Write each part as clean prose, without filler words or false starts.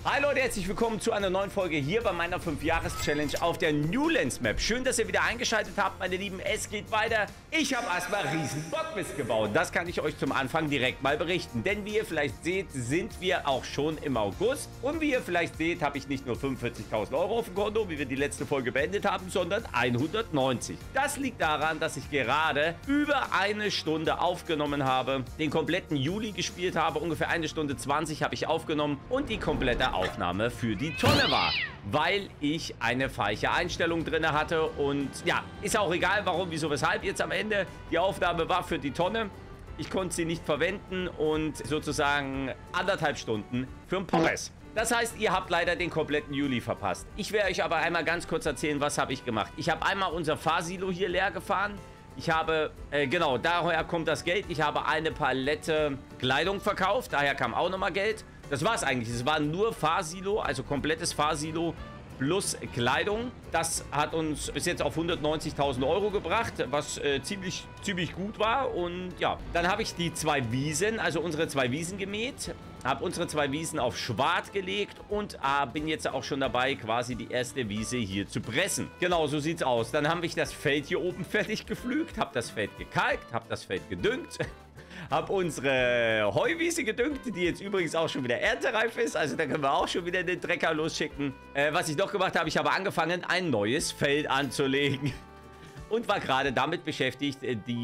Hi Leute, herzlich willkommen zu einer neuen Folge hier bei meiner 5-Jahres-Challenge auf der Newlands Map. Schön, dass ihr wieder eingeschaltet habt, meine Lieben. Es geht weiter. Ich habe erstmal riesen Bockmist gebaut. Das kann ich euch zum Anfang direkt mal berichten. Denn wie ihr vielleicht seht, sind wir auch schon im August. Und wie ihr vielleicht seht, habe ich nicht nur 45.000 Euro auf dem Konto, wie wir die letzte Folge beendet haben, sondern 190. Das liegt daran, dass ich gerade über eine Stunde aufgenommen habe, den kompletten Juli gespielt habe. Ungefähr 1 Stunde 20 habe ich aufgenommen und die komplette Aufnahme für die Tonne war, weil ich eine falsche Einstellung drin hatte und ja, ist auch egal, warum, wieso, weshalb. Jetzt am Ende, die Aufnahme war für die Tonne. Ich konnte sie nicht verwenden und sozusagen 1,5 Stunden für ein Pommes. Das heißt, ihr habt leider den kompletten Juli verpasst. Ich werde euch aber einmal ganz kurz erzählen, was habe ich gemacht. Ich habe einmal unser Fahrsilo hier leer gefahren. Ich habe, genau, daher kommt das Geld. Ich habe eine Palette Kleidung verkauft, daher kam auch nochmal Geld. Das war es eigentlich. Es war nur Fahrsilo, also komplettes Fahrsilo plus Kleidung. Das hat uns bis jetzt auf 190.000 Euro gebracht, was ziemlich gut war. Und ja, dann habe ich die 2 Wiesen, also unsere 2 Wiesen gemäht. Habe unsere 2 Wiesen auf Schwart gelegt und bin jetzt auch schon dabei, quasi die erste Wiese hier zu pressen. Genau, so sieht's aus. Dann haben wir das Feld hier oben fertig gepflügt, habe das Feld gekalkt, habe das Feld gedüngt. Habe unsere Heuwiese gedüngt, die jetzt übrigens auch schon wieder erntereif ist. Also da können wir auch schon wieder den Trecker losschicken. Was ich noch gemacht habe, ich habe angefangen, ein neues Feld anzulegen. Und war gerade damit beschäftigt,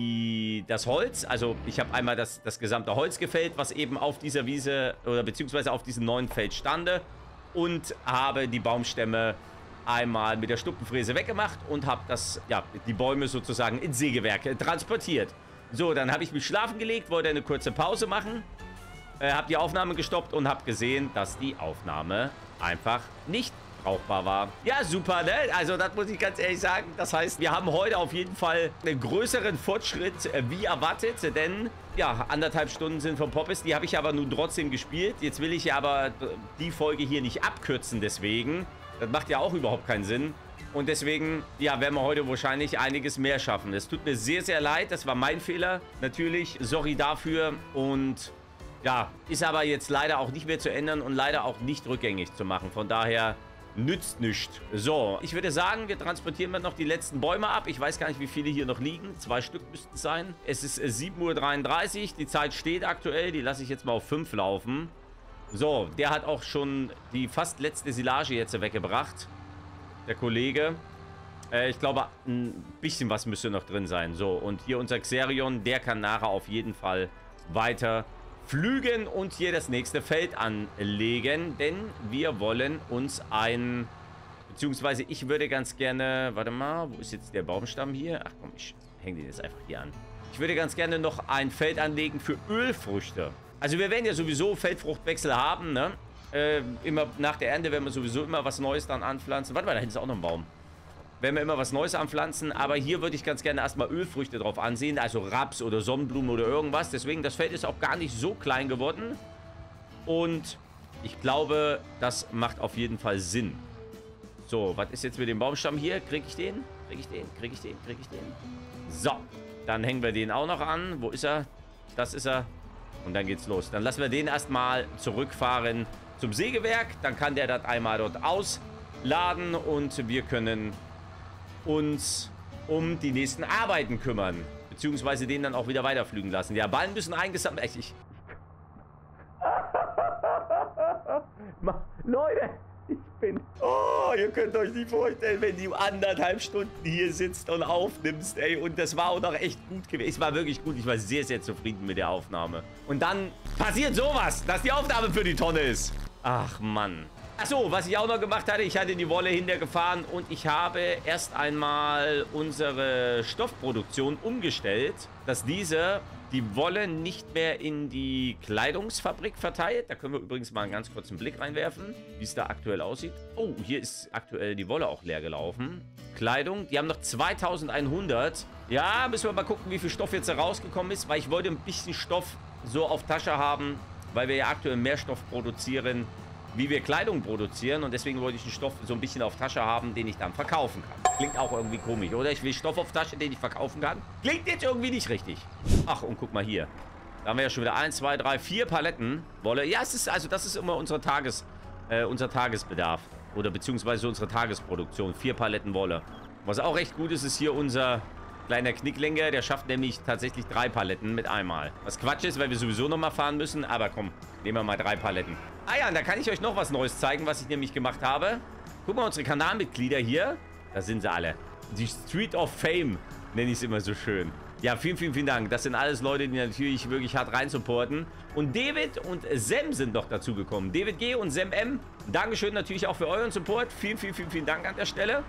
das Holz, also ich habe einmal das gesamte Holz gefällt, was eben auf dieser Wiese oder beziehungsweise auf diesem neuen Feld stande. Und habe die Baumstämme einmal mit der Stuppenfräse weggemacht und habe die Bäume sozusagen ins Sägewerk transportiert. So, dann habe ich mich schlafen gelegt, wollte eine kurze Pause machen, habe die Aufnahme gestoppt und habe gesehen, dass die Aufnahme einfach nicht brauchbar war. Ja, super, ne? Also, das muss ich ganz ehrlich sagen. Das heißt, wir haben heute auf jeden Fall einen größeren Fortschritt wie erwartet, denn, ja, 1,5 Stunden sind vom Poppes. Die habe ich aber nun trotzdem gespielt. Jetzt will ich aber die Folge hier nicht abkürzen, deswegen. Das macht ja auch überhaupt keinen Sinn. Und deswegen, ja, werden wir heute wahrscheinlich einiges mehr schaffen. Es tut mir sehr, sehr leid. Das war mein Fehler. Natürlich, sorry dafür. Und ja, ist aber jetzt leider auch nicht mehr zu ändern und leider auch nicht rückgängig zu machen. Von daher nützt nichts. So, ich würde sagen, wir transportieren noch die letzten Bäume ab. Ich weiß gar nicht, wie viele hier noch liegen. 2 Stück müssten es sein. Es ist 7:33 Uhr. Die Zeit steht aktuell. Die lasse ich jetzt mal auf 5 laufen. So, der hat auch schon die fast letzte Silage jetzt weggebracht. Der Kollege. Ich glaube, ein bisschen was müsste noch drin sein. So, und hier unser Xerion, der kann nachher auf jeden Fall weiter flügen und hier das nächste Feld anlegen. Denn wir wollen uns beziehungsweise ich würde ganz gerne, warte mal, wo ist jetzt der Baumstamm hier? Ach komm, ich hänge den jetzt einfach hier an. Ich würde ganz gerne noch ein Feld anlegen für Ölfrüchte. Also wir werden ja sowieso Feldfruchtwechsel haben, ne? Immer nach der Ernte werden wir sowieso immer was Neues dann anpflanzen. Warte mal, da hinten ist auch noch ein Baum. Werden wir immer was Neues anpflanzen, aber hier würde ich ganz gerne erstmal Ölfrüchte drauf ansehen, also Raps oder Sonnenblumen oder irgendwas. Deswegen, das Feld ist auch gar nicht so klein geworden. Und ich glaube, das macht auf jeden Fall Sinn. So, was ist jetzt mit dem Baumstamm hier? Kriege ich den? Kriege ich den? Kriege ich den? Kriege ich den? So, dann hängen wir den auch noch an. Wo ist er? Das ist er. Und dann geht's los. Dann lassen wir den erstmal zurückfahren zum Sägewerk. Dann kann der das einmal dort ausladen und wir können uns um die nächsten Arbeiten kümmern. Beziehungsweise den dann auch wieder weiterflügen lassen. Ja, Ballen müssen eingesammelt... Leute, ich bin... Oh, ihr könnt euch nicht vorstellen, wenn du 1,5 Stunden hier sitzt und aufnimmst, ey. Und das war auch noch echt gut gewesen. Es war wirklich gut. Ich war sehr, sehr zufrieden mit der Aufnahme. Und dann passiert sowas, dass die Aufnahme für die Tonne ist. Ach, Mann. Achso, was ich auch noch gemacht hatte, ich hatte die Wolle hintergefahren und ich habe erst einmal unsere Stoffproduktion umgestellt, dass diese die Wolle nicht mehr in die Kleidungsfabrik verteilt. Da können wir übrigens mal einen ganz kurzen Blick reinwerfen, wie es da aktuell aussieht. Oh, hier ist aktuell die Wolle auch leer gelaufen. Kleidung, die haben noch 2100. Ja, müssen wir mal gucken, wie viel Stoff jetzt da rausgekommen ist, weil ich wollte ein bisschen Stoff so auf Tasche haben, weil wir ja aktuell mehr Stoff produzieren, wie wir Kleidung produzieren. Und deswegen wollte ich den Stoff so ein bisschen auf Tasche haben, den ich dann verkaufen kann. Klingt auch irgendwie komisch, oder? Ich will Stoff auf Tasche, den ich verkaufen kann. Klingt jetzt irgendwie nicht richtig. Ach, und guck mal hier. Da haben wir ja schon wieder 1, 2, 3, 4 Paletten Wolle. Ja, es ist, also das ist immer unsere unser Tagesbedarf. Oder beziehungsweise unsere Tagesproduktion. 4 Paletten Wolle. Was auch recht gut ist, ist hier unser kleiner Knicklenker. Der schafft nämlich tatsächlich 3 Paletten mit einmal. Was Quatsch ist, weil wir sowieso nochmal fahren müssen. Aber komm, nehmen wir mal 3 Paletten. Ah ja, und da kann ich euch noch was Neues zeigen, was ich nämlich gemacht habe. Guck mal, unsere Kanalmitglieder hier. Da sind sie alle. Die Street of Fame nenne ich es immer so schön. Ja, vielen, vielen, vielen Dank. Das sind alles Leute, die natürlich wirklich hart rein supporten. Und David und Sem sind noch dazu gekommen. David G. und Sem M. Dankeschön natürlich auch für euren Support. Vielen, vielen, vielen, vielen Dank an der Stelle.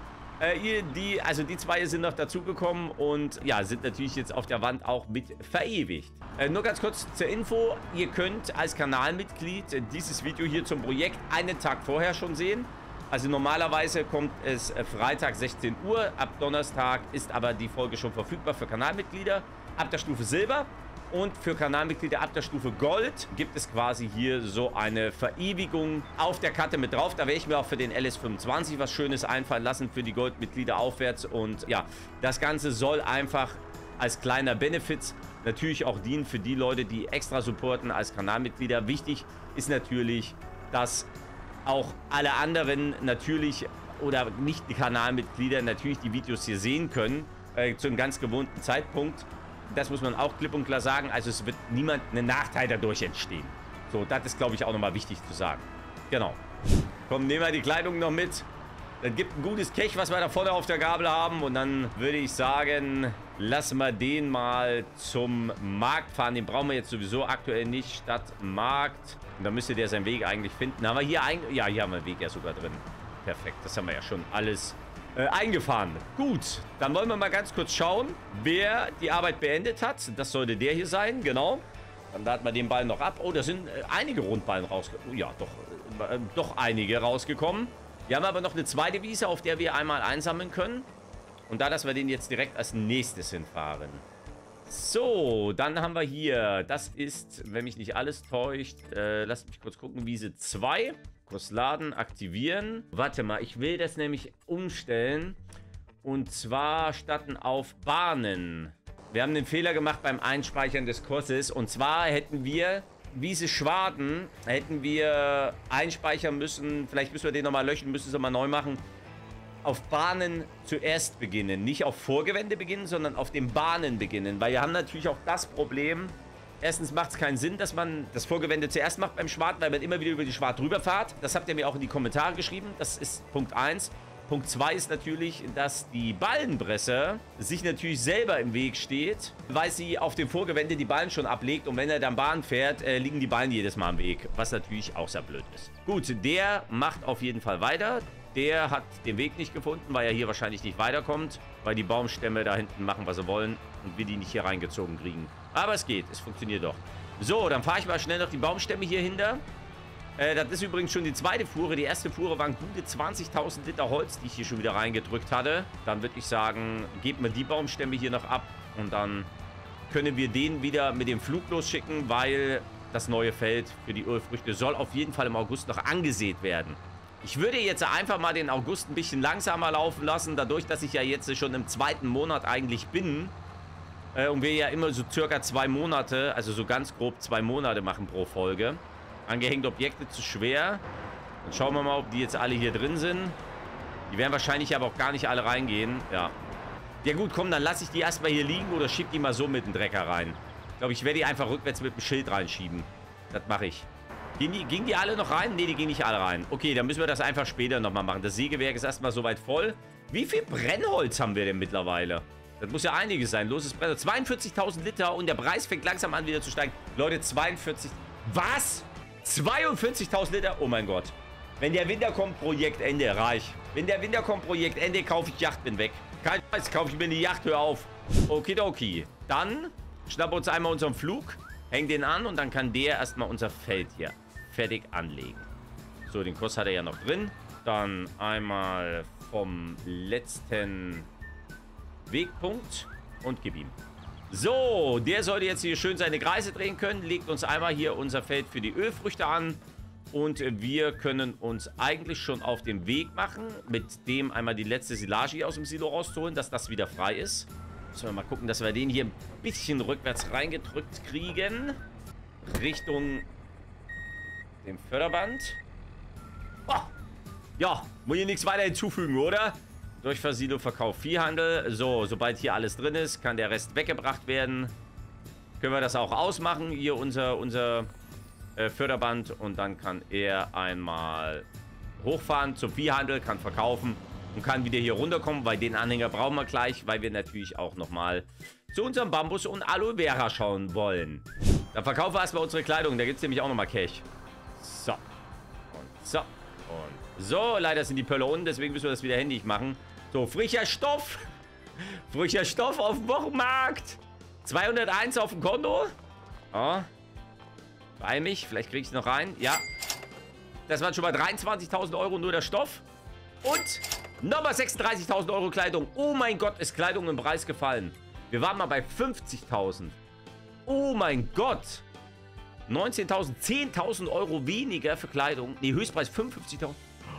Die zwei sind noch dazugekommen und ja, sind natürlich jetzt auf der Wand auch mit verewigt. Nur ganz kurz zur Info. Ihr könnt als Kanalmitglied dieses Video hier zum Projekt einen Tag vorher schon sehen. Also normalerweise kommt es Freitag 16 Uhr. Ab Donnerstag ist aber die Folge schon verfügbar für Kanalmitglieder ab der Stufe Silber. Und für Kanalmitglieder ab der Stufe Gold gibt es quasi hier so eine Verewigung auf der Karte mit drauf. Da werde ich mir auch für den LS25 was Schönes einfallen lassen für die Goldmitglieder aufwärts. Und ja, das Ganze soll einfach als kleiner Benefit natürlich auch dienen für die Leute, die extra supporten als Kanalmitglieder. Wichtig ist natürlich, dass auch alle anderen natürlich oder nicht die Kanalmitglieder natürlich die Videos hier sehen können zu einem ganz gewohnten Zeitpunkt. Das muss man auch klipp und klar sagen. Also es wird niemand einen Nachteil dadurch entstehen. So, das ist, glaube ich, auch nochmal wichtig zu sagen. Genau. Komm, nehmen wir die Kleidung noch mit. Dann gibt ein gutes Kech, was wir da vorne auf der Gabel haben. Und dann würde ich sagen, lassen wir den mal zum Markt fahren. Den brauchen wir jetzt sowieso aktuell nicht. Statt Markt. Und da müsste der seinen Weg eigentlich finden. Haben wir hier eigentlich... Ja, hier haben wir den Weg ja sogar drin. Perfekt. Das haben wir ja schon alles eingefahren. Gut, dann wollen wir mal ganz kurz schauen, wer die Arbeit beendet hat. Das sollte der hier sein, genau. Dann laden wir den Ball noch ab. Oh, da sind einige Rundballen rausgekommen. Ja, doch einige rausgekommen. Wir haben aber noch eine zweite Wiese, auf der wir einmal einsammeln können. Und da lassen wir den jetzt direkt als nächstes hinfahren. So, dann haben wir hier, das ist, wenn mich nicht alles täuscht, lasst mich kurz gucken, Wiese 2. Kurz laden, aktivieren. Warte mal, ich will das nämlich umstellen. Und zwar statten auf Bahnen. Wir haben den Fehler gemacht beim Einspeichern des Kurses. Und zwar hätten wir Wiese Schwaden, hätten wir einspeichern müssen. Vielleicht müssen wir den nochmal löschen, müssen es nochmal neu machen. Auf Bahnen zuerst beginnen. Nicht auf Vorgewände beginnen, sondern auf den Bahnen beginnen. Weil wir haben natürlich auch das Problem... Erstens macht es keinen Sinn, dass man das Vorgewände zuerst macht beim Schwad, weil man immer wieder über die Schwad drüber fährt. Das habt ihr mir auch in die Kommentare geschrieben. Das ist Punkt 1. Punkt 2 ist natürlich, dass die Ballenpresse sich natürlich selber im Weg steht, weil sie auf dem Vorgewände die Ballen schon ablegt. Und wenn er dann Bahn fährt, liegen die Ballen jedes Mal im Weg. Was natürlich auch sehr blöd ist. Gut, der macht auf jeden Fall weiter. Der hat den Weg nicht gefunden, weil er hier wahrscheinlich nicht weiterkommt. Weil die Baumstämme da hinten machen, was sie wollen. Und wir die nicht hier reingezogen kriegen. Aber es geht, es funktioniert doch. So, dann fahre ich mal schnell noch die Baumstämme hier hinter. Das ist übrigens schon die zweite Fuhre. Die erste Fuhre waren gute 20.000 Liter Holz, die ich hier schon wieder reingedrückt hatte. Dann würde ich sagen, geben wir die Baumstämme hier noch ab. Und dann können wir den wieder mit dem Flug losschicken, weil das neue Feld für die Ölfrüchte soll auf jeden Fall im August noch angesät werden. Ich würde jetzt einfach mal den August ein bisschen langsamer laufen lassen, dadurch, dass ich ja jetzt schon im 2. Monat eigentlich bin. Und wir ja immer so circa 2 Monate, also so ganz grob 2 Monate machen pro Folge. Angehängte Objekte zu schwer. Dann schauen wir mal, ob die jetzt alle hier drin sind. Die werden wahrscheinlich aber auch gar nicht alle reingehen. Ja. Ja gut, komm, dann lasse ich die erstmal hier liegen oder schieb die mal so mit dem Drecker rein. Ich glaube, ich werde die einfach rückwärts mit dem Schild reinschieben. Das mache ich. Gingen die alle noch rein? Ne, die gehen nicht alle rein. Okay, dann müssen wir das einfach später nochmal machen. Das Sägewerk ist erstmal soweit voll. Wie viel Brennholz haben wir denn mittlerweile? Das muss ja einiges sein. Los ist Brennholz. 42.000 Liter und der Preis fängt langsam an wieder zu steigen. Leute, 42... Was? 42.000 Liter? Oh mein Gott. Wenn der Winter kommt, Projekt Ende. Reich. Wenn der Winter kommt, Projekt Ende, kaufe ich Yacht, bin weg. Kein Scheiß, kaufe ich mir eine Yacht, hör auf. Okidoki. Dann schnappen wir uns einmal unseren Flug, hängen den an und dann kann der erstmal unser Feld hier fertig anlegen. So, den Kurs hat er ja noch drin. Dann einmal vom letzten Wegpunkt und gib ihm. So, der sollte jetzt hier schön seine Kreise drehen können. Legt uns einmal hier unser Feld für die Ölfrüchte an. Und wir können uns eigentlich schon auf den Weg machen, mit dem einmal die letzte Silage hier aus dem Silo rauszuholen, dass das wieder frei ist. Müssen wir mal gucken, dass wir den hier ein bisschen rückwärts reingedrückt kriegen. Richtung dem Förderband. Ja, muss hier nichts weiter hinzufügen, oder? Durchversiedlung, Verkauf, Viehhandel. So, sobald hier alles drin ist, kann der Rest weggebracht werden. Können wir das auch ausmachen, hier unser Förderband. Und dann kann er einmal hochfahren zum Viehhandel, kann verkaufen und kann wieder hier runterkommen, weil den Anhänger brauchen wir gleich, weil wir natürlich auch nochmal zu unserem Bambus und Aloe Vera schauen wollen. Dann verkaufen wir erstmal unsere Kleidung, da gibt es nämlich auch nochmal Cash. So. Und so. Und so. Leider sind die Pölle unten, deswegen müssen wir das wieder händisch machen. So, frischer Stoff. Frischer Stoff auf dem Wochenmarkt. 201 auf dem Konto. Oh. Bei mich, vielleicht kriege ich es noch rein. Ja. Das waren schon mal 23.000 Euro nur der Stoff. Und nochmal 36.000 Euro Kleidung. Oh mein Gott, ist Kleidung im Preis gefallen. Wir waren mal bei 50.000. Oh mein Gott. 19.000, 10.000 Euro weniger für Kleidung. Nee, Höchstpreis 55.000.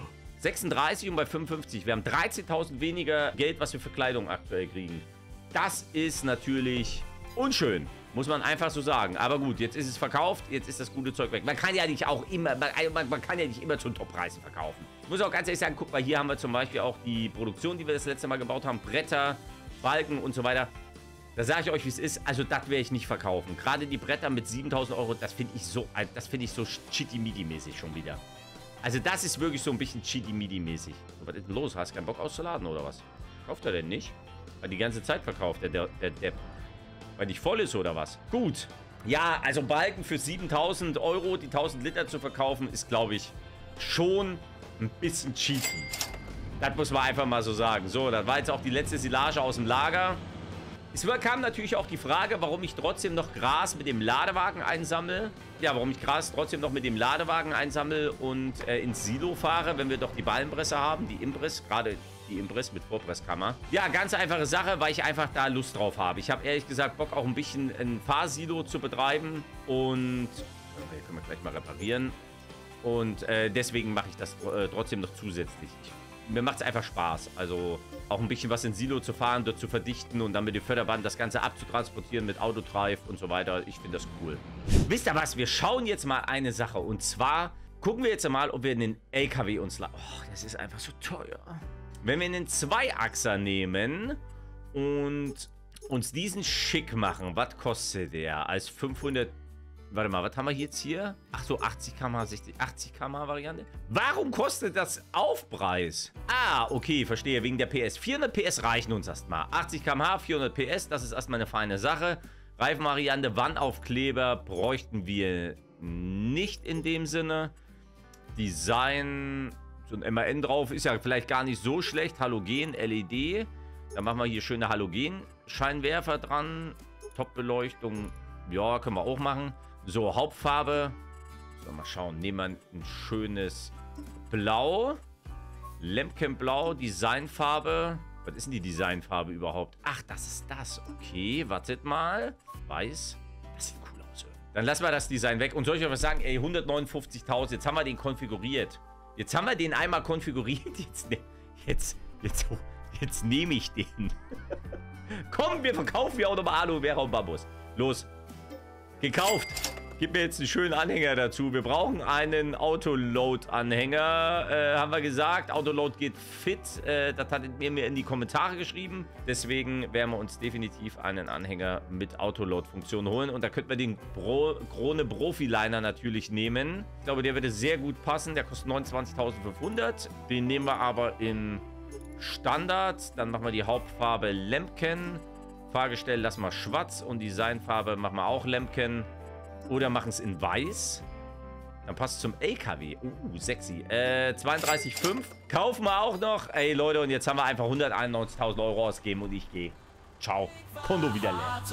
36 und bei 55. Wir haben 13.000 weniger Geld, was wir für Kleidung aktuell kriegen. Das ist natürlich unschön. Muss man einfach so sagen. Aber gut, jetzt ist es verkauft. Jetzt ist das gute Zeug weg. Man kann ja nicht auch immer, man kann ja nicht immer zu Toppreisen verkaufen. Ich muss auch ganz ehrlich sagen, guck mal, hier haben wir zum Beispiel auch die Produktion, die wir das letzte Mal gebaut haben. Bretter, Balken und so weiter. Da sage ich euch, wie es ist. Also, das werde ich nicht verkaufen. Gerade die Bretter mit 7.000 Euro, das finde ich so Chitty-Midi-mäßig schon wieder. Also, das ist wirklich so ein bisschen Chitty-Midi-mäßig. Was ist denn los? Hast du keinen Bock auszuladen oder was? Kauft er denn nicht? Weil die ganze Zeit verkauft der weil nicht voll ist oder was? Gut. Ja, also Balken für 7.000 Euro, die 1.000 Liter zu verkaufen, ist, glaube ich, schon ein bisschen cheaty. Das muss man einfach mal so sagen. So, das war jetzt auch die letzte Silage aus dem Lager. Es kam natürlich auch die Frage, warum ich trotzdem noch Gras mit dem Ladewagen einsammle. Ja, warum ich Gras trotzdem noch mit dem Ladewagen einsammle und ins Silo fahre, wenn wir doch die Ballenpresse haben, die Impress, gerade die Impress mit Vorpresskammer. Ja, ganz einfache Sache, weil ich einfach da Lust drauf habe. Ich habe ehrlich gesagt Bock, auch ein bisschen ein Fahrsilo zu betreiben und hier können wir gleich mal reparieren. Und deswegen mache ich das trotzdem noch zusätzlich. Mir macht es einfach Spaß. Also auch ein bisschen was in Silo zu fahren, dort zu verdichten und dann mit dem Förderband das Ganze abzutransportieren mit Autodrive und so weiter. Ich finde das cool. Wisst ihr was? Wir schauen jetzt mal eine Sache. Und zwar gucken wir jetzt mal, ob wir einen LKW uns... Oh, das ist einfach so teuer. Wenn wir einen Zweiachser nehmen und uns diesen schick machen, was kostet der? Als 500... Warte mal, was haben wir jetzt hier? Ach so, 80 km/h, 80 km/h Variante. Warum kostet das Aufpreis? Ah, okay, verstehe, wegen der PS. 400 PS reichen uns erstmal. 80 km/h, 400 PS, das ist erstmal eine feine Sache. Reifenvariante, Wandaufkleber bräuchten wir nicht in dem Sinne. Design, so ein MAN drauf, ist ja vielleicht gar nicht so schlecht. Halogen, LED. Dann machen wir hier schöne Halogen-Scheinwerfer dran. Top-Beleuchtung, ja, können wir auch machen. So, Hauptfarbe. So, mal schauen. Nehmen wir ein schönes Blau. Lemken-Blau, Designfarbe. Was ist denn die Designfarbe überhaupt? Ach, das ist das. Okay, wartet mal. Weiß. Das sieht cool aus. Dann lassen wir das Design weg. Und soll ich euch was sagen? Ey, 159.000. Jetzt haben wir den konfiguriert. Jetzt haben wir den einmal konfiguriert. Jetzt nehme ich den. Komm, wir verkaufen ja auch nochmal Aloe Vera und Bambus. Los. Gekauft. Gib mir jetzt einen schönen Anhänger dazu. Wir brauchen einen Autoload-Anhänger, haben wir gesagt. Autoload geht fit. Das hattet ihr mir in die Kommentare geschrieben. Deswegen werden wir uns definitiv einen Anhänger mit Autoload-Funktion holen. Und da könnten wir den Krone Profiliner natürlich nehmen. Ich glaube, der würde sehr gut passen. Der kostet 29.500. Den nehmen wir aber in Standard. Dann machen wir die Hauptfarbe Lemken. Fahrgestell lassen wir schwarz und Designfarbe machen wir auch Lemken. Oder machen es in weiß. Dann passt es zum LKW. Sexy. 32,5. Kaufen wir auch noch. Ey, Leute, und jetzt haben wir einfach 191.000 Euro ausgegeben und ich gehe. Ciao. Konto wieder leer.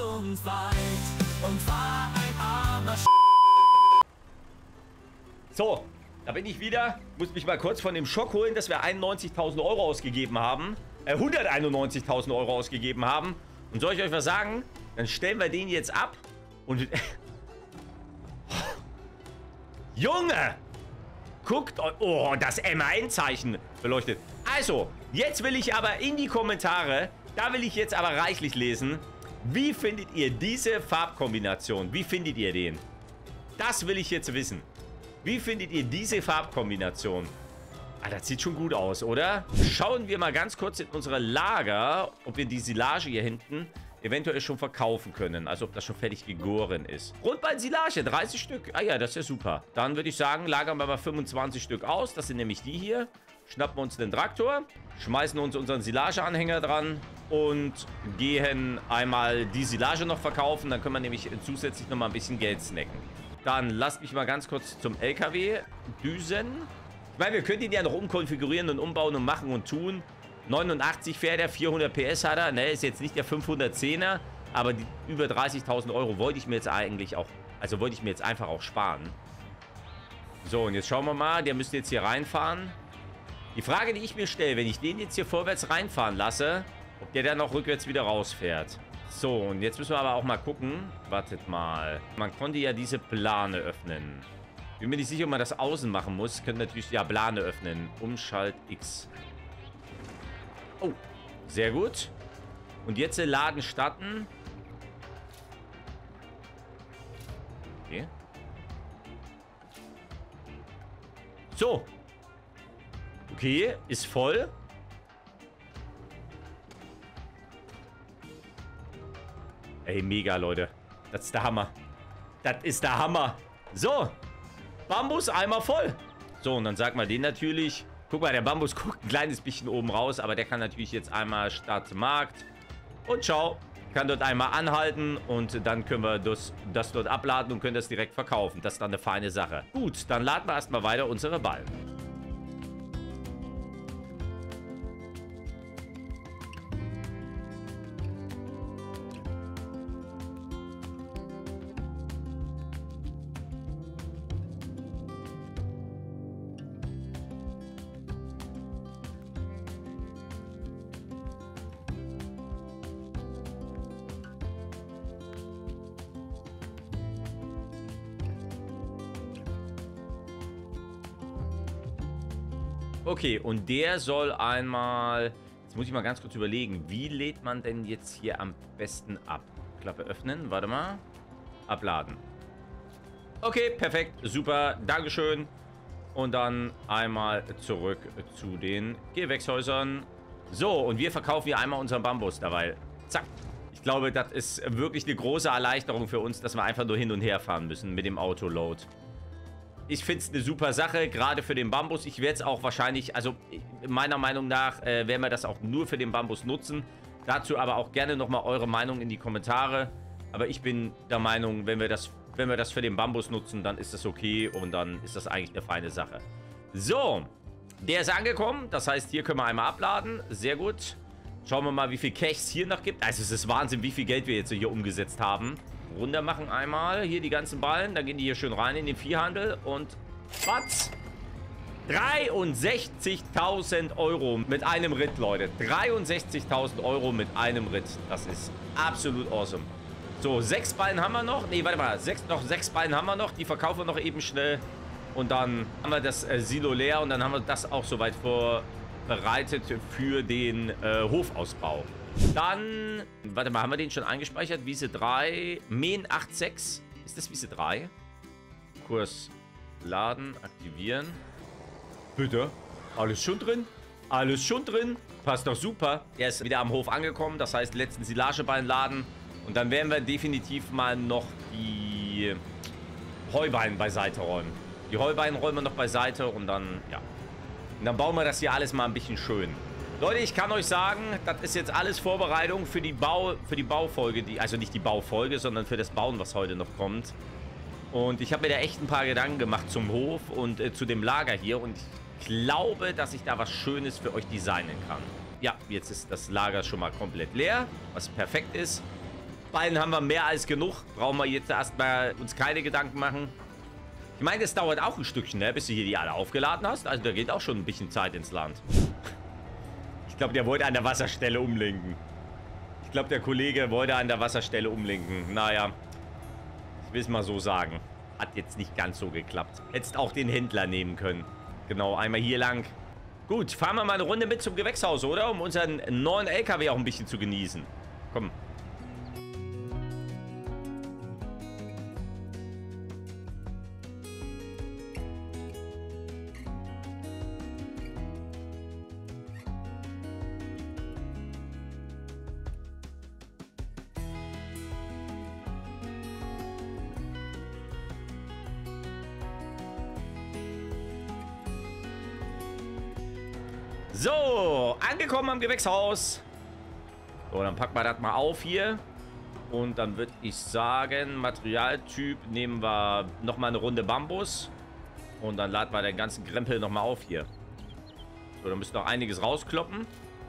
So, da bin ich wieder. Muss mich mal kurz von dem Schock holen, dass wir 91.000 Euro ausgegeben haben. 191.000 Euro ausgegeben haben. Und soll ich euch was sagen? Dann stellen wir den jetzt ab und... Junge! Guckt euch... Oh, das MAN-Zeichen beleuchtet. Also, jetzt will ich aber in die Kommentare, da will ich jetzt aber reichlich lesen, wie findet ihr diese Farbkombination? Wie findet ihr den? Das will ich jetzt wissen. Wie findet ihr diese Farbkombination? Ah, das sieht schon gut aus, oder? Schauen wir mal ganz kurz in unsere Lager, ob wir die Silage hier hinten eventuell schon verkaufen können. Also ob das schon fertig gegoren ist. Rotbein-Silage, 30 Stück. Ah ja, das ist ja super. Dann würde ich sagen, lagern wir mal 25 Stück aus. Das sind nämlich die hier. Schnappen wir uns den Traktor, schmeißen uns unseren Silageanhänger dran und gehen einmal die Silage noch verkaufen. Dann können wir nämlich zusätzlich nochmal ein bisschen Geld snacken. Dann lasst mich mal ganz kurz zum LKW düsen. Ich meine, wir können ihn ja noch umkonfigurieren und umbauen und machen und tun. 89 fährt er, 400 PS hat er. Ne, ist jetzt nicht der 510er, aber die über 30.000 Euro wollte ich mir jetzt eigentlich auch, also wollte ich mir jetzt einfach auch sparen. So, und jetzt schauen wir mal, der müsste jetzt hier reinfahren. Die Frage, die ich mir stelle, wenn ich den jetzt hier vorwärts reinfahren lasse, ob der dann auch rückwärts wieder rausfährt. So, und jetzt müssen wir aber auch mal gucken. Wartet mal. Man konnte ja diese Plane öffnen. Bin mir nicht sicher, ob man das außen machen muss. Können natürlich ja Plane öffnen. Umschalt X. Oh, sehr gut. Und jetzt Laden starten. Okay. So. Okay, ist voll. Ey, mega, Leute. Das ist der Hammer. Das ist der Hammer. So. Bambus einmal voll. So, und dann sagt man den natürlich. Guck mal, der Bambus guckt ein kleines bisschen oben raus, aber der kann natürlich jetzt einmal Stadt Markt. Und ciao. Kann dort einmal anhalten und dann können wir das dort abladen und können das direkt verkaufen. Das ist dann eine feine Sache. Gut, dann laden wir erstmal weiter unsere Ballen. Okay, und der soll einmal... Jetzt muss ich mal ganz kurz überlegen. Wie lädt man denn jetzt hier am besten ab? Klappe öffnen, warte mal. Abladen. Okay, perfekt, super, Dankeschön. Und dann einmal zurück zu den Gewächshäusern. So, und wir verkaufen hier einmal unseren Bambus dabei. Zack. Ich glaube, das ist wirklich eine große Erleichterung für uns, dass wir einfach nur hin und her fahren müssen mit dem Autoload. Ich finde es eine super Sache, gerade für den Bambus. Ich werde es auch wahrscheinlich, also meiner Meinung nach, werden wir das auch nur für den Bambus nutzen. Dazu aber auch gerne nochmal eure Meinung in die Kommentare. Aber ich bin der Meinung, wenn wir das für den Bambus nutzen, dann ist das okay und dann ist das eigentlich eine feine Sache. So, der ist angekommen. Das heißt, hier können wir einmal abladen. Sehr gut. Schauen wir mal, wie viel Cash es hier noch gibt. Also es ist Wahnsinn, wie viel Geld wir jetzt hier umgesetzt haben. Runter machen einmal. Hier die ganzen Ballen. Dann gehen die hier schön rein in den Viehhandel. Und was? 63.000 Euro mit einem Ritt, Leute. 63.000 Euro mit einem Ritt. Das ist absolut awesome. So, 6 Ballen haben wir noch. Ne, warte mal. 6 Ballen haben wir noch. Die verkaufen wir noch eben schnell. Und dann haben wir das Silo leer. Und dann haben wir das auch soweit vorbereitet für den Hofausbau. Dann, warte mal, haben wir den schon eingespeichert? Wiese 3, Mähen 8.6. Ist das Wiese 3? Kurs laden, aktivieren. Bitte. Alles schon drin? Alles schon drin. Passt doch super. Er ist wieder am Hof angekommen. Das heißt, letzten Silageballen laden. Und dann werden wir definitiv mal noch die Heuballen beiseite räumen. Die Heuballen räumen wir noch beiseite und dann, ja. Und dann bauen wir das hier alles mal ein bisschen schön. Leute, ich kann euch sagen, das ist jetzt alles Vorbereitung für die Baufolge, also nicht die Baufolge, sondern für das Bauen, was heute noch kommt. Und ich habe mir da echt ein paar Gedanken gemacht zum Hof und zu dem Lager hier. Und ich glaube, dass ich da was Schönes für euch designen kann. Ja, jetzt ist das Lager schon mal komplett leer, was perfekt ist. Ballen haben wir mehr als genug. Brauchen wir jetzt erstmal uns keine Gedanken machen. Ich meine, es dauert auch ein Stückchen, ne, bis du hier die alle aufgeladen hast. Also da geht auch schon ein bisschen Zeit ins Land. Ich glaube, der wollte an der Wasserstelle umlenken. Ich glaube, der Kollege wollte an der Wasserstelle umlenken. Naja, ich will es mal so sagen. Hat jetzt nicht ganz so geklappt. Hättest auch den Händler nehmen können. Genau, einmal hier lang. Gut, fahren wir mal eine Runde mit zum Gewächshaus, oder? Um unseren neuen LKW auch ein bisschen zu genießen. Komm. So, angekommen am Gewächshaus. So, dann packen wir das mal auf hier. Und dann würde ich sagen, Materialtyp nehmen wir nochmal eine Runde Bambus. Und dann laden wir den ganzen Krempel nochmal auf hier. So, dann müsst ihr noch einiges rauskloppen.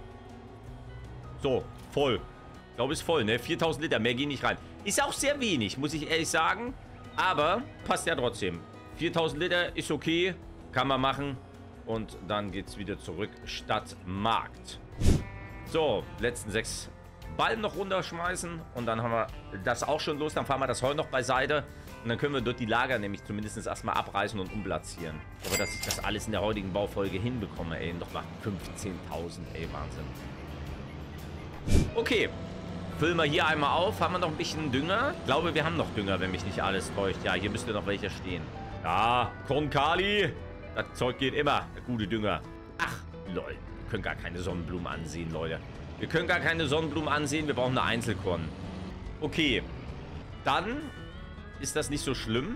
So, voll. Ich glaube, ist voll, ne? 4000 Liter, mehr gehen nicht rein. Ist auch sehr wenig, muss ich ehrlich sagen. Aber passt ja trotzdem. 4000 Liter ist okay, kann man machen. Und dann geht es wieder zurück, Stadtmarkt. So, letzten 6 Ballen noch runterschmeißen. Und dann haben wir das auch schon los. Dann fahren wir das Heu noch beiseite. Und dann können wir dort die Lager nämlich zumindest erstmal abreißen und umplatzieren. Aber dass ich das alles in der heutigen Baufolge hinbekomme, ey. Nochmal 15.000, ey, Wahnsinn. Okay. Füllen wir hier einmal auf. Haben wir noch ein bisschen Dünger? Ich glaube, wir haben noch Dünger, wenn mich nicht alles täuscht. Ja, hier müsste noch welcher stehen. Ja, Kornkali. Das Zeug geht immer. Der gute Dünger. Ach, lol. Wir können gar keine Sonnenblumen ansehen, Leute. Wir können gar keine Sonnenblumen ansehen. Wir brauchen eine Einzelkorn. Okay. Dann ist das nicht so schlimm,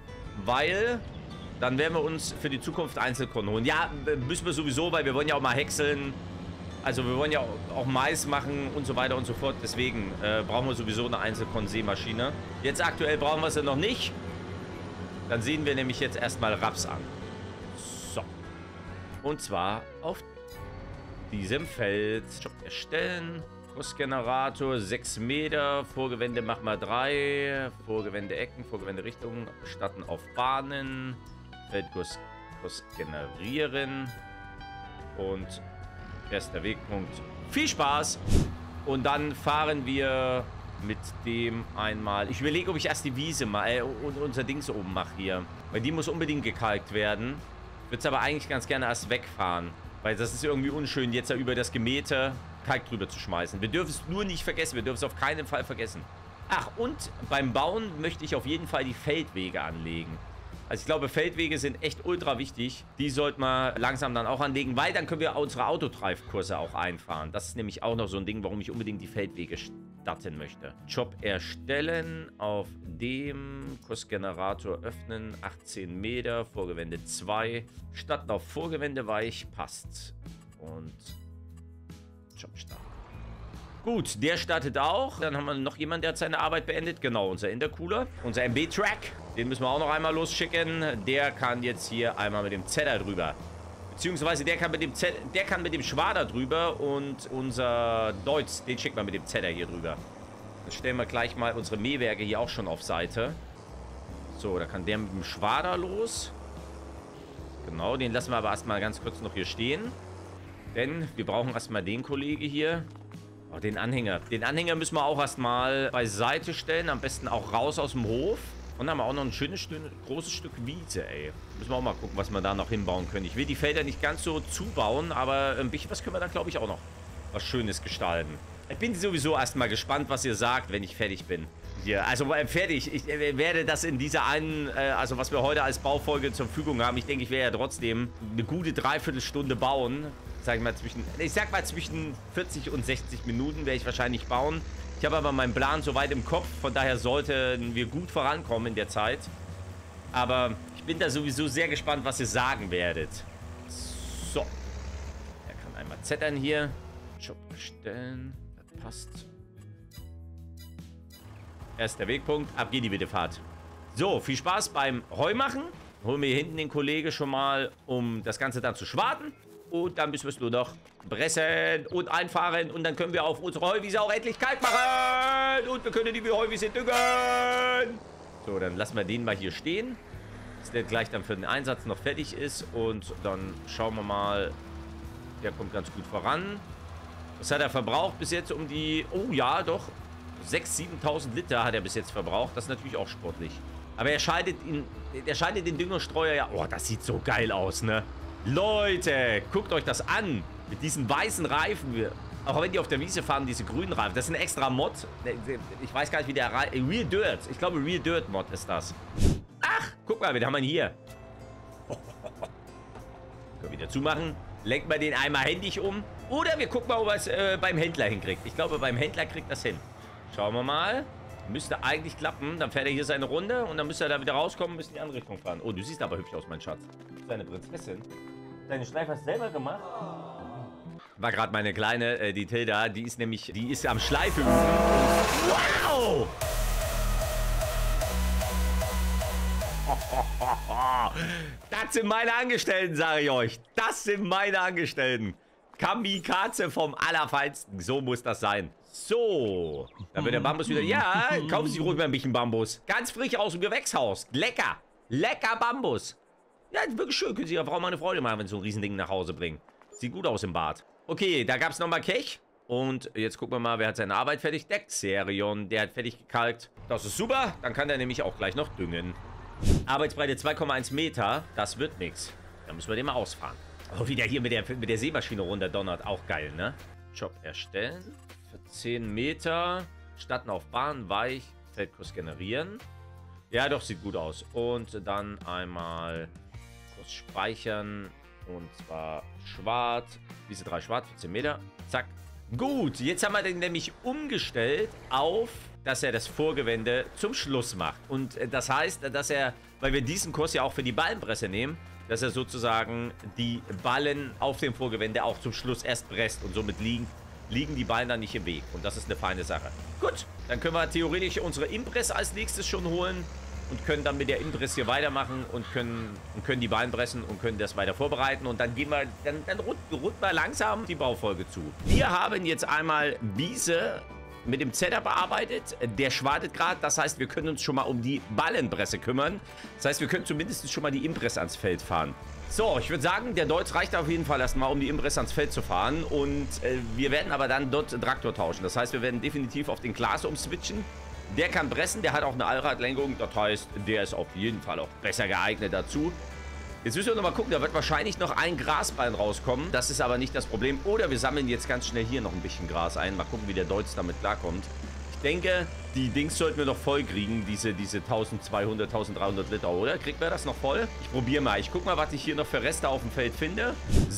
weil dann werden wir uns für die Zukunft Einzelkorn holen. Ja, müssen wir sowieso, weil wir wollen ja auch mal häckseln. Also wir wollen ja auch Mais machen und so weiter und so fort. Deswegen brauchen wir sowieso eine Einzelkorn-Sämaschine. Jetzt aktuell brauchen wir sie noch nicht. Dann sehen wir nämlich jetzt erstmal Raps an. So. Und zwar auf diesem Feld. Job erstellen. Kursgenerator 6 Meter. Vorgewände machen wir 3. Vorgewände Ecken, Vorgewände Richtungen. Starten auf Bahnen. Feldkurs generieren. Und erster Wegpunkt. Viel Spaß. Und dann fahren wir mit dem einmal. Ich überlege, ob ich erst die Wiese mal und unser Dings oben mache hier. Weil die muss unbedingt gekalkt werden. Ich würde es aber eigentlich ganz gerne erst wegfahren. Weil das ist irgendwie unschön, jetzt da über das gemähte Kalk drüber zu schmeißen. Wir dürfen es nur nicht vergessen. Wir dürfen es auf keinen Fall vergessen. Ach, und beim Bauen möchte ich auf jeden Fall die Feldwege anlegen. Also ich glaube, Feldwege sind echt ultra wichtig. Die sollten wir langsam dann auch anlegen, weil dann können wir unsere Autotreibkurse auch einfahren. Das ist nämlich auch noch so ein Ding, warum ich unbedingt die Feldwege starten möchte. Job erstellen, auf dem Kursgenerator öffnen, 18 Meter, Vorgewände 2. Starten auf Vorgewände weich, passt. Und Job starten. Gut, der startet auch. Dann haben wir noch jemanden, der hat seine Arbeit beendet. Genau, unser Intercooler. Unser MB-Track. Den müssen wir auch noch einmal losschicken. Der kann jetzt hier einmal mit dem Zedder drüber. Beziehungsweise der kann mit dem Schwader drüber. Und unser Deutz, den schicken wir mit dem Zedder hier drüber. Dann stellen wir gleich mal unsere Mähwerke hier auch schon auf Seite. So, da kann der mit dem Schwader los. Genau, den lassen wir aber erstmal ganz kurz noch hier stehen. Denn wir brauchen erstmal den Kollege hier. Oh, den Anhänger. Den Anhänger müssen wir auch erstmal beiseite stellen. Am besten auch raus aus dem Hof. Und dann haben wir auch noch ein schönes, großes Stück Wiese, ey. Müssen wir auch mal gucken, was wir da noch hinbauen können. Ich will die Felder nicht ganz so zubauen, aber ein bisschen was können wir da, glaube ich, auch noch was Schönes gestalten. Ich bin sowieso erstmal gespannt, was ihr sagt, wenn ich fertig bin. Hier, also fertig. Ich werde das in dieser einen, also was wir heute als Baufolge zur Verfügung haben, ich denke, ich werde ja trotzdem eine gute Dreiviertelstunde bauen. Ich sag mal zwischen 40 und 60 Minuten werde ich wahrscheinlich bauen. Ich habe aber meinen Plan soweit im Kopf, von daher sollten wir gut vorankommen in der Zeit. Aber ich bin da sowieso sehr gespannt, was ihr sagen werdet. So. Er kann einmal zettern hier. Job erstellen. Das passt. Erster Wegpunkt. Ab geht die Wittefahrt. So, viel Spaß beim Heu machen. Holen wir hier hinten den Kollegen schon mal, um das Ganze dann zu schwarten. Und dann müssen wir es nur noch pressen und einfahren. Und dann können wir auf unsere Heuwiese auch endlich kalt machen. Und wir können die Heuwiese düngen. So, dann lassen wir den mal hier stehen. Dass der gleich dann für den Einsatz noch fertig ist. Und dann schauen wir mal. Der kommt ganz gut voran. Was hat er verbraucht bis jetzt? Um die... Oh ja, doch. 6.000, 7.000 Liter hat er bis jetzt verbraucht. Das ist natürlich auch sportlich. Aber er scheidet den Düngerstreuer ja... Oh, das sieht so geil aus, ne? Leute, guckt euch das an. Mit diesen weißen Reifen. Auch wenn die auf der Wiese fahren, diese grünen Reifen. Das ist ein extra Mod. Ich weiß gar nicht, wie der... Real Dirt. Ich glaube, Real Dirt Mod ist das. Ach, guck mal, wen haben wir hier? Können wir wieder zumachen. Lenkt mal den einmal händig um. Oder wir gucken mal, ob er es beim Händler hinkriegt. Ich glaube, beim Händler kriegt das hin. Schauen wir mal. Müsste eigentlich klappen. Dann fährt er hier seine Runde. Und dann müsste er da wieder rauskommen und müsste in die andere Richtung fahren. Oh, du siehst aber hübsch aus, mein Schatz. Deine Prinzessin. Deine Schleife hast du selber gemacht? war gerade meine Kleine, die Tilda, die ist am Schleife üben. Wow! Das sind meine Angestellten, sage ich euch. Das sind meine Angestellten. Kamikaze vom Allerfeinsten. So muss das sein. So. Dann wird der Bambus wieder... Ja, kaufen Sie ruhig mal ein bisschen Bambus. Ganz frisch aus dem Gewächshaus. Lecker. Lecker Bambus. Ja, wirklich schön. Können Sie Ihrer Frau mal eine Freude machen, wenn Sie so ein Riesending nach Hause bringen. Sieht gut aus im Bad. Okay, da gab es nochmal Kech. Und jetzt gucken wir mal, wer hat seine Arbeit fertig. Der Xerion, der hat fertig gekalkt. Das ist super. Dann kann der nämlich auch gleich noch düngen. Arbeitsbreite 2,1 Meter. Das wird nichts. Da müssen wir den mal ausfahren. Oh, wie der hier mit der Seemaschine runterdonnert. Auch geil, ne? Job erstellen. Für 10 Meter. Starten auf Bahn, weich. Feldkurs generieren. Ja, doch, sieht gut aus. Und dann einmal kurz speichern. Und zwar schwarz. Diese 3 schwarz für 10 Meter. Zack. Gut, jetzt haben wir den nämlich umgestellt auf, dass er das Vorgewende zum Schluss macht. Und das heißt, dass er, weil wir diesen Kurs ja auch für die Ballenpresse nehmen, dass er sozusagen die Ballen auf dem Vorgewende auch zum Schluss erst presst. Und somit liegen die Ballen dann nicht im Weg. Und das ist eine feine Sache. Gut, dann können wir theoretisch unsere Impress als nächstes schon holen. Und können dann mit der Impress hier weitermachen und können die Ballen pressen und können das weiter vorbereiten. Und dann runden wir langsam die Baufolge zu. Wir haben jetzt einmal Wiese mit dem Zetter bearbeitet. Der schwadet gerade. Das heißt, wir können uns schon mal um die Ballenpresse kümmern. Das heißt, wir können zumindest schon mal die Impress ans Feld fahren. So, ich würde sagen, der Deutz reicht auf jeden Fall erstmal, um die Impress ans Feld zu fahren. Und wir werden aber dann dort Traktor tauschen. Das heißt, wir werden definitiv auf den Glas umswitchen. Der kann pressen, der hat auch eine Allradlenkung. Das heißt, der ist auf jeden Fall auch besser geeignet dazu. Jetzt müssen wir nochmal gucken, da wird wahrscheinlich noch ein Grasballen rauskommen. Das ist aber nicht das Problem. Oder wir sammeln jetzt ganz schnell hier noch ein bisschen Gras ein. Mal gucken, wie der Deutz damit klarkommt. Ich denke, die Dings sollten wir noch voll kriegen, diese 1200, 1300 Liter, oder? Kriegen wir das noch voll? Ich probiere mal. Ich gucke mal, was ich hier noch für Reste auf dem Feld finde.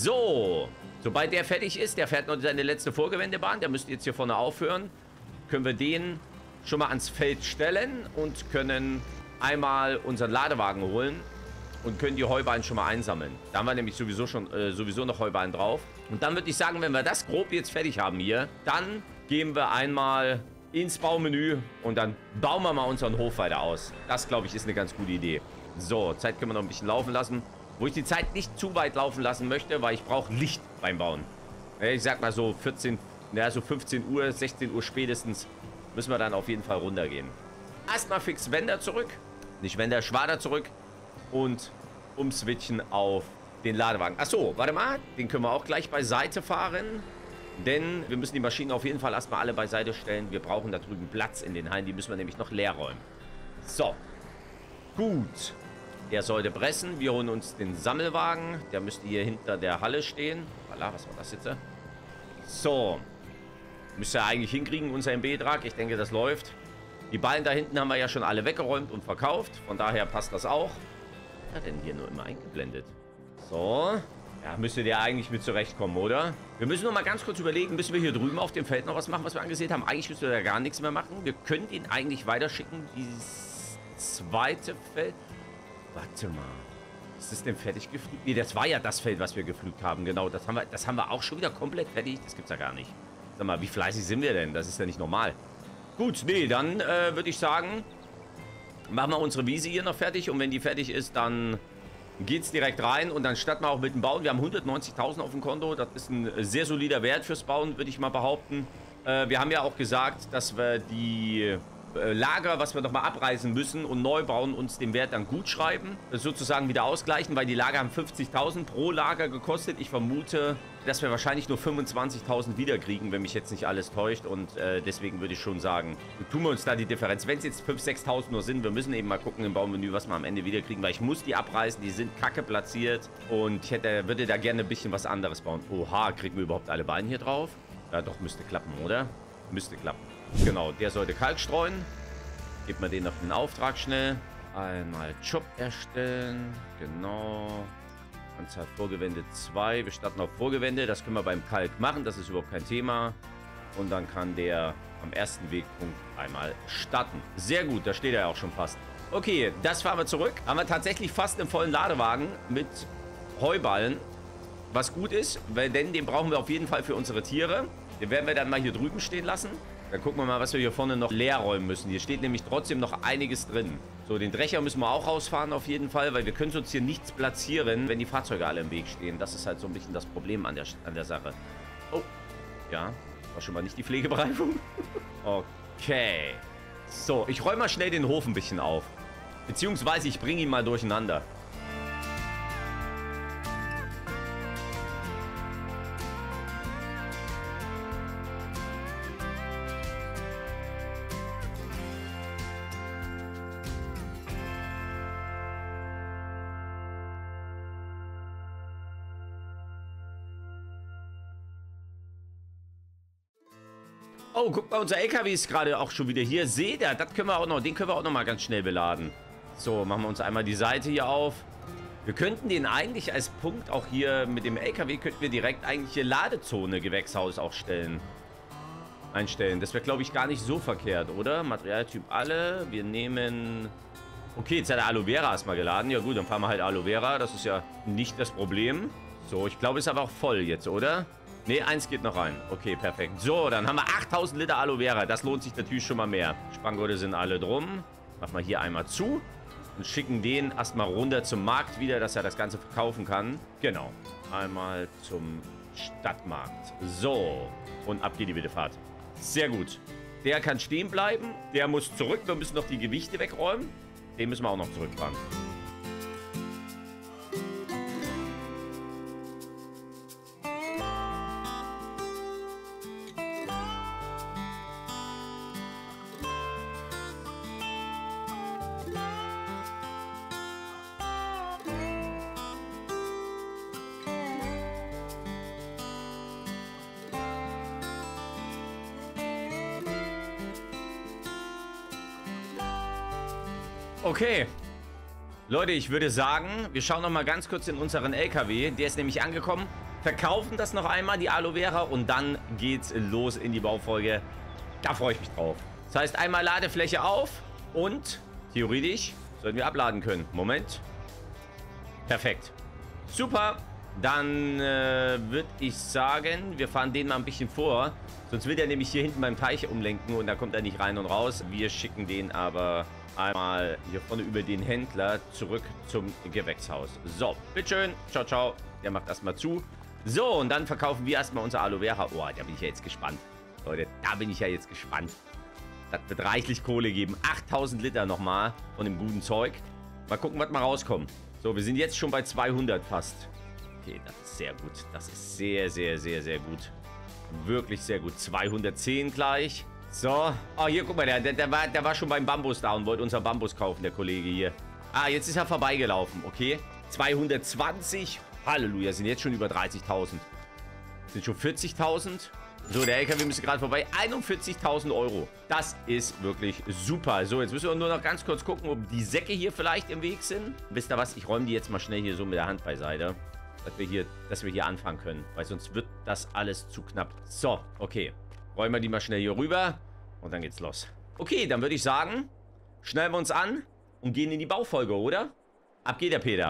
So, sobald der fertig ist, der fährt noch seine letzte Vorgewendebahn. Der müsste jetzt hier vorne aufhören. Können wir den schon mal ans Feld stellen und können einmal unseren Ladewagen holen und können die Heuballen schon mal einsammeln. Da haben wir nämlich sowieso noch Heuballen drauf. Und dann würde ich sagen, wenn wir das grob jetzt fertig haben hier, dann gehen wir einmal ins Baumenü und dann bauen wir mal unseren Hof weiter aus. Das, glaube ich, ist eine ganz gute Idee. So, Zeit können wir noch ein bisschen laufen lassen. Wo ich die Zeit nicht zu weit laufen lassen möchte, weil ich brauche Licht beim Bauen. Ich sag mal so 15 Uhr, 16 Uhr spätestens müssen wir dann auf jeden Fall runtergehen. Erstmal fix Wender zurück. Nicht Wender, Schwader zurück. Und umswitchen auf den Ladewagen. Achso, warte mal. Den können wir auch gleich beiseite fahren. Denn wir müssen die Maschinen auf jeden Fall erstmal alle beiseite stellen. Wir brauchen da drüben Platz in den Hallen. Die müssen wir nämlich noch leer räumen. So. Gut. Der sollte pressen. Wir holen uns den Sammelwagen. Der müsste hier hinter der Halle stehen. Voilà, was war das jetzt? So. Müsste er eigentlich hinkriegen, unser MB-Trag. Ich denke, das läuft. Die Ballen da hinten haben wir ja schon alle weggeräumt und verkauft. Von daher passt das auch. Was hat denn hier nur immer eingeblendet? So. Ja, müsste der eigentlich mit zurechtkommen, oder? Wir müssen noch mal ganz kurz überlegen, müssen wir hier drüben auf dem Feld noch was machen, was wir angesehen haben? Eigentlich müssen wir da gar nichts mehr machen. Wir können ihn eigentlich weiterschicken. Dieses zweite Feld. Warte mal. Ist das denn fertig gepflügt? Nee, das war ja das Feld, was wir gepflügt haben. Genau, das haben wir auch schon wieder komplett fertig. Das gibt's ja gar nicht. Sag mal, wie fleißig sind wir denn? Das ist ja nicht normal. Gut, nee, dann würde ich sagen, machen wir unsere Wiese hier noch fertig. Und wenn die fertig ist, dann geht's direkt rein. Und dann starten wir auch mit dem Bauen. Wir haben 190.000 auf dem Konto. Das ist ein sehr solider Wert fürs Bauen, würde ich mal behaupten. Wir haben ja auch gesagt, dass wir die Lager, was wir nochmal abreißen müssen und neu bauen, uns den Wert dann gut schreiben. Sozusagen wieder ausgleichen, weil die Lager haben 50.000 pro Lager gekostet. Ich vermute, dass wir wahrscheinlich nur 25.000 wiederkriegen, wenn mich jetzt nicht alles täuscht. Und deswegen würde ich schon sagen, tun wir uns da die Differenz. Wenn es jetzt 5.000, 6.000 nur sind, wir müssen eben mal gucken im Baumenü, was wir am Ende wiederkriegen, weil ich muss die abreißen, die sind kacke platziert. Und ich würde da gerne ein bisschen was anderes bauen. Oha, kriegen wir überhaupt alle Beine hier drauf? Ja, doch, müsste klappen, oder? Müsste klappen. Genau, der sollte Kalk streuen. Gebt mir den noch den Auftrag schnell. Einmal Job erstellen. Genau. Anzahl Vorgewende 2. Wir starten auf Vorgewende. Das können wir beim Kalk machen. Das ist überhaupt kein Thema. Und dann kann der am ersten Wegpunkt einmal starten. Sehr gut, da steht er ja auch schon fast. Okay, das fahren wir zurück. Haben wir tatsächlich fast einen vollen Ladewagen mit Heuballen. Was gut ist, weil denn den brauchen wir auf jeden Fall für unsere Tiere. Den werden wir dann mal hier drüben stehen lassen. Dann gucken wir mal, was wir hier vorne noch leer räumen müssen. Hier steht nämlich trotzdem noch einiges drin. So, den Drecher müssen wir auch rausfahren auf jeden Fall, weil wir können uns hier nichts platzieren, wenn die Fahrzeuge alle im Weg stehen. Das ist halt so ein bisschen das Problem an der Sache. Oh, ja, war schon mal nicht die Pflegebereifung. Okay. So, ich räume mal schnell den Hof ein bisschen auf. Beziehungsweise ich bringe ihn mal durcheinander. Oh, guck mal, unser LKW ist gerade auch schon wieder hier. Seht ihr, das können wir auch noch, den können wir auch noch mal ganz schnell beladen. So, machen wir uns einmal die Seite hier auf. Wir könnten den eigentlich als Punkt auch hier mit dem LKW, könnten wir direkt eigentlich hier Ladezone Gewächshaus auch einstellen. Das wäre, glaube ich, gar nicht so verkehrt, oder? Materialtyp alle. Wir nehmen... Okay, jetzt hat er Aloe Vera erstmal geladen. Ja gut, dann fahren wir halt Aloe Vera. Das ist ja nicht das Problem. So, ich glaube, ist aber auch voll jetzt, oder? Ne, eins geht noch rein. Okay, perfekt. So, dann haben wir 8000 Liter Aloe Vera. Das lohnt sich natürlich schon mal mehr. Spanngurte sind alle drum. Machen wir hier einmal zu. Und schicken den erstmal runter zum Markt wieder, dass er das Ganze verkaufen kann. Genau. Einmal zum Stadtmarkt. So. Und ab geht die wilde Fahrt. Sehr gut. Der kann stehen bleiben. Der muss zurück. Wir müssen noch die Gewichte wegräumen. Den müssen wir auch noch zurückfahren. Okay. Leute, ich würde sagen, wir schauen noch mal ganz kurz in unseren LKW. Der ist nämlich angekommen. Verkaufen das noch einmal, die Aloe Vera. Und dann geht's los in die Baufolge. Da freue ich mich drauf. Das heißt, einmal Ladefläche auf. Und theoretisch sollten wir abladen können. Moment. Perfekt. Super. Dann würde ich sagen, wir fahren den mal ein bisschen vor. Sonst wird er nämlich hier hinten beim Teich umlenken. Und da kommt er nicht rein und raus. Wir schicken den aber... einmal hier vorne über den Händler zurück zum Gewächshaus. So, bitteschön. Ciao, ciao. Der macht erstmal zu. So, und dann verkaufen wir erstmal unser Aloe Vera. Oh, da bin ich ja jetzt gespannt. Leute, da bin ich ja jetzt gespannt. Das wird reichlich Kohle geben. 8000 Liter nochmal von dem guten Zeug. Mal gucken, was mal rauskommt. So, wir sind jetzt schon bei 200 fast. Okay, das ist sehr gut. Das ist sehr, sehr, sehr, sehr gut. Wirklich sehr gut. 210 gleich. So. Oh, hier, guck mal, der war schon beim Bambus da und wollte unser Bambus kaufen, der Kollege hier. Ah, jetzt ist er vorbeigelaufen, okay. 220. Halleluja, sind jetzt schon über 30.000. Sind schon 40.000. So, der LKW müsste gerade vorbei. 41.000 Euro. Das ist wirklich super. So, jetzt müssen wir nur noch ganz kurz gucken, ob die Säcke hier vielleicht im Weg sind. Wisst ihr was? Ich räume die jetzt mal schnell hier so mit der Hand beiseite. Dass wir hier anfangen können. Weil sonst wird das alles zu knapp. So, okay. Räumen wir die mal schnell hier rüber. Und dann geht's los. Okay, dann würde ich sagen, schnallen wir uns an und gehen in die Baufolge, oder? Ab geht der Peter.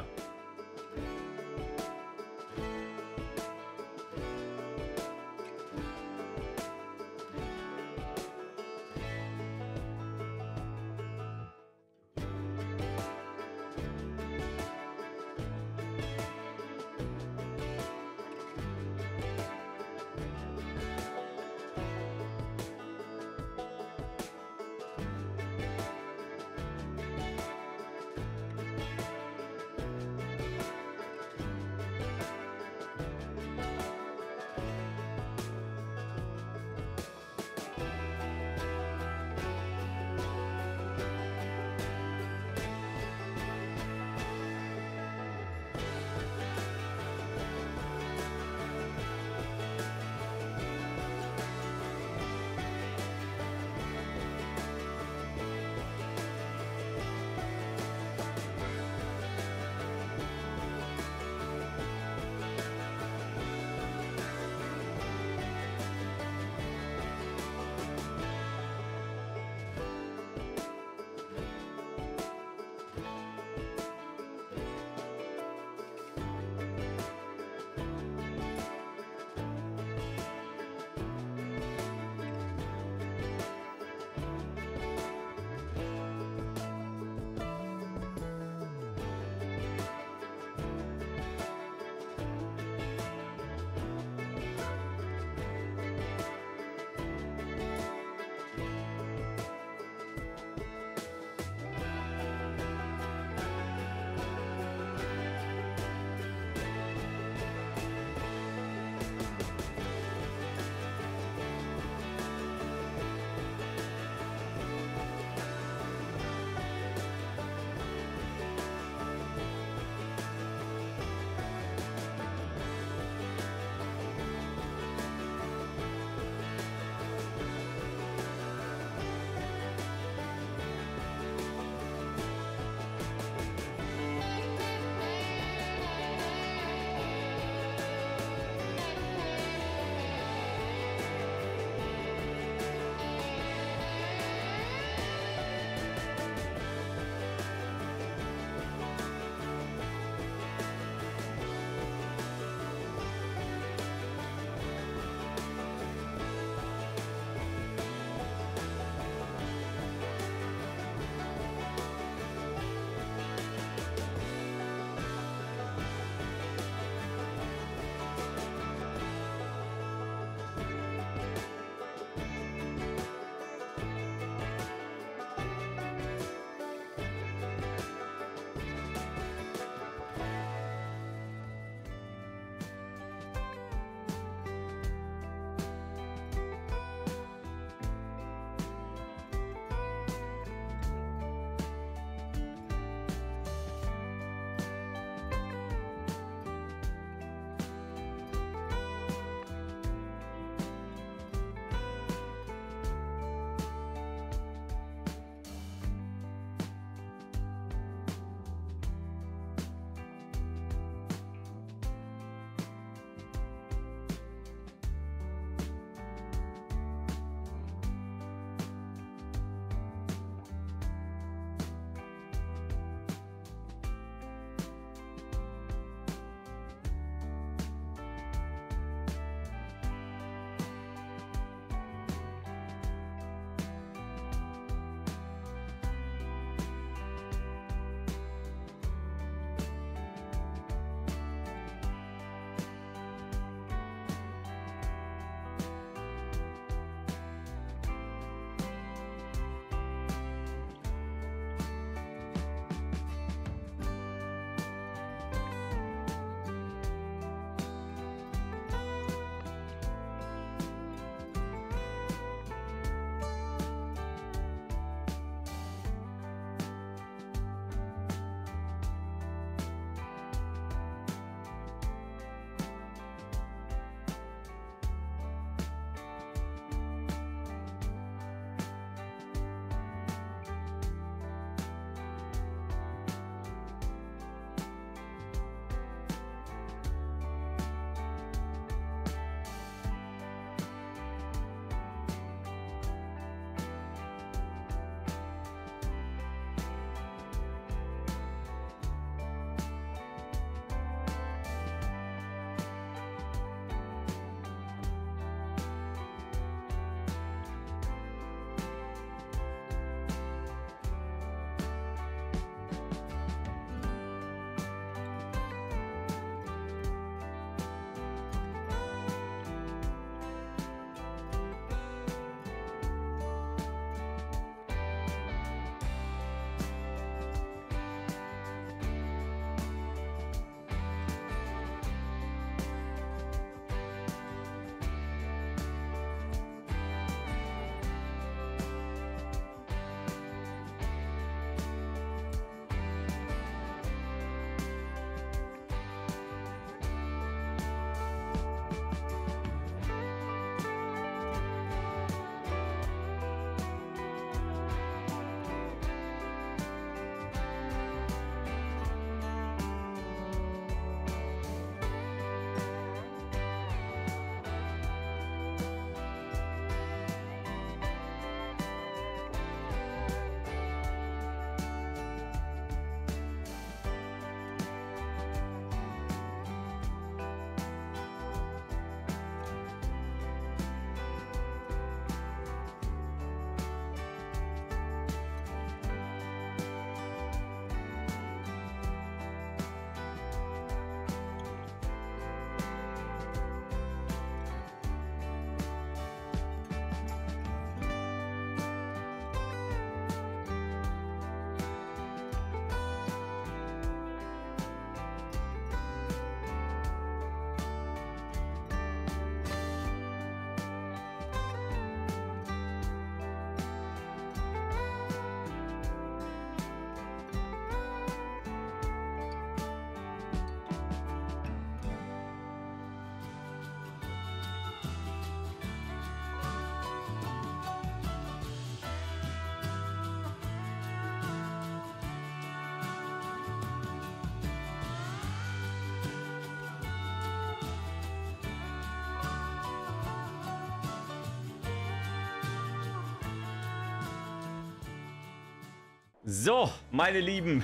So, meine Lieben.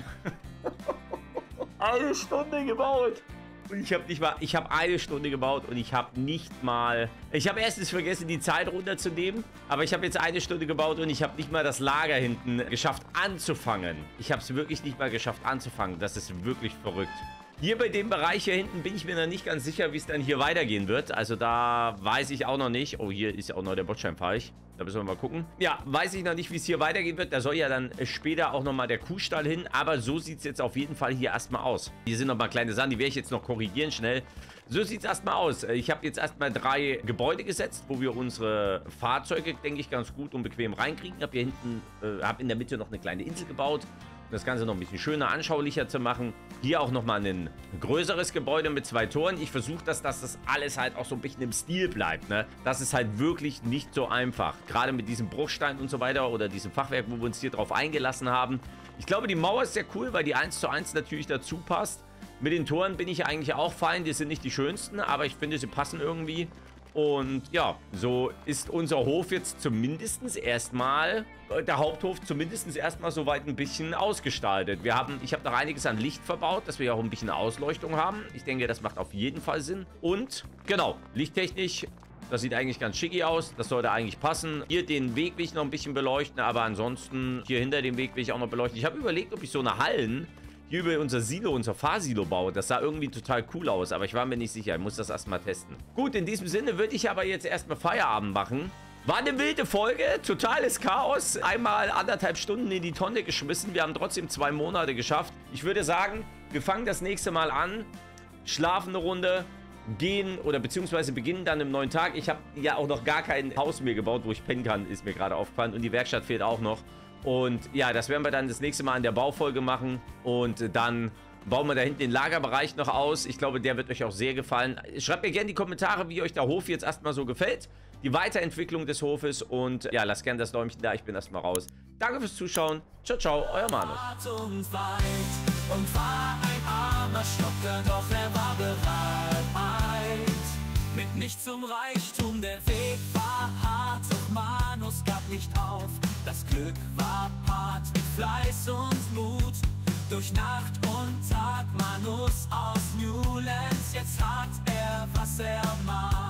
Eine Stunde gebaut. Und ich habe eine Stunde gebaut und ich habe nicht mal... Ich habe erstens vergessen, die Zeit runterzunehmen. Aber ich habe jetzt eine Stunde gebaut und ich habe nicht mal das Lager hinten geschafft anzufangen. Ich habe es wirklich nicht mal geschafft anzufangen. Das ist wirklich verrückt. Hier bei dem Bereich hier hinten bin ich mir noch nicht ganz sicher, wie es dann hier weitergehen wird. Also da weiß ich auch noch nicht. Oh, hier ist auch noch der Bordsteinpfeich. Da müssen wir mal gucken. Ja, weiß ich noch nicht, wie es hier weitergehen wird. Da soll ja dann später auch nochmal der Kuhstall hin. Aber so sieht es jetzt auf jeden Fall hier erstmal aus. Hier sind nochmal kleine Sachen, die werde ich jetzt noch korrigieren schnell. So sieht es erstmal aus. Ich habe jetzt erstmal 3 Gebäude gesetzt, wo wir unsere Fahrzeuge, denke ich, ganz gut und bequem reinkriegen. Ich habe hier hinten, habe in der Mitte noch eine kleine Insel gebaut. Das Ganze noch ein bisschen schöner, anschaulicher zu machen. Hier auch nochmal ein größeres Gebäude mit 2 Toren. Ich versuche, dass das alles halt auch so ein bisschen im Stil bleibt, ne? Das ist halt wirklich nicht so einfach. Gerade mit diesem Bruchstein und so weiter oder diesem Fachwerk, wo wir uns hier drauf eingelassen haben. Ich glaube, die Mauer ist sehr cool, weil die 1:1 natürlich dazu passt. Mit den Toren bin ich eigentlich auch fein. Die sind nicht die schönsten, aber ich finde, sie passen irgendwie. Und ja, so ist unser Hof jetzt zumindest erstmal, der Haupthof zumindest erstmal soweit ein bisschen ausgestaltet. Ich habe noch einiges an Licht verbaut, dass wir ja auch ein bisschen Ausleuchtung haben. Ich denke, das macht auf jeden Fall Sinn. Und genau, lichttechnisch, das sieht eigentlich ganz schicki aus. Das sollte eigentlich passen. Hier den Weg will ich noch ein bisschen beleuchten, aber ansonsten hier hinter dem Weg will ich auch noch beleuchten. Ich habe überlegt, ob ich so eine Hallen hier über unser Silo, unser Fahrsilo baue. Das sah irgendwie total cool aus, aber ich war mir nicht sicher. Ich muss das erstmal testen. Gut, in diesem Sinne würde ich aber jetzt erstmal Feierabend machen. War eine wilde Folge, totales Chaos. Einmal 1,5 Stunden in die Tonne geschmissen. Wir haben trotzdem 2 Monate geschafft. Ich würde sagen, wir fangen das nächste Mal an, schlafen eine Runde, gehen oder beziehungsweise beginnen dann im neuen Tag. Ich habe ja auch noch gar kein Haus mehr gebaut, wo ich pennen kann, ist mir gerade aufgefallen. Und die Werkstatt fehlt auch noch. Und ja, das werden wir dann das nächste Mal in der Baufolge machen. Und dann bauen wir da hinten den Lagerbereich noch aus. Ich glaube, der wird euch auch sehr gefallen. Schreibt mir gerne in die Kommentare, wie euch der Hof jetzt erstmal so gefällt. Die Weiterentwicklung des Hofes. Und ja, lasst gerne das Däumchen da. Ich bin erstmal raus. Danke fürs Zuschauen. Ciao, ciao, euer Manus. Und war ein armer Stocker, doch er war bereit. Mit nichts zum Reichtum, der Weg war hart, doch Manus gab nicht auf. Das Glück war hart mit Fleiß und Mut. Durch Nacht und Tag Manus aus Newlands, jetzt hat er, was er mag.